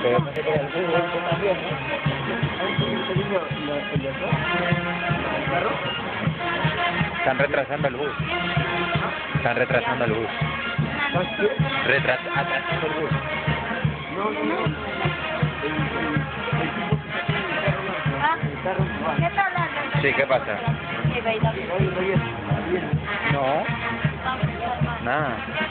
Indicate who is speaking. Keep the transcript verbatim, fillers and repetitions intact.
Speaker 1: Pero no sé qué el bus, esto también, ¿no? ¿El carro?
Speaker 2: Están retrasando el bus. Están retrasando el bus.
Speaker 1: ¿Sabes qué?
Speaker 2: Retras atrasando el bus.
Speaker 1: No, no, no. El, el, el tipo que está en el carro,
Speaker 3: Ah,
Speaker 1: no, el carro no va.
Speaker 3: ¿qué tal la
Speaker 2: Sí, ¿qué pasa?
Speaker 3: Sí, baila.
Speaker 1: Ahí no viene, no viene.
Speaker 2: No, nada.